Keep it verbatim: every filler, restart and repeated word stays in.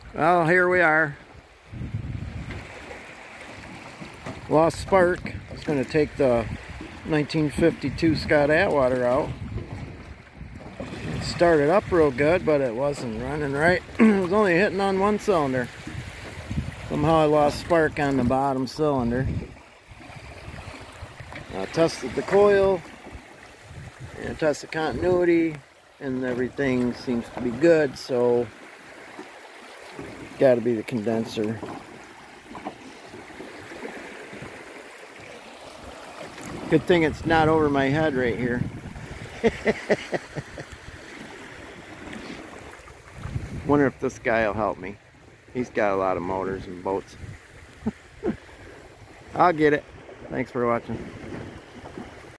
Well, here we are. Lost spark. I was going to take the nineteen fifty-two Scott Atwater out. It started up real good, but it wasn't running right. It was only hitting on one cylinder. Somehow I lost spark on the bottom cylinder. I tested the coil and tested continuity, and everything seems to be good, so got to be the condenser. Good thing it's not over my head right here. Wonder if this guy will help me. He's got a lot of motors and boats. I'll get it. Thanks for watching.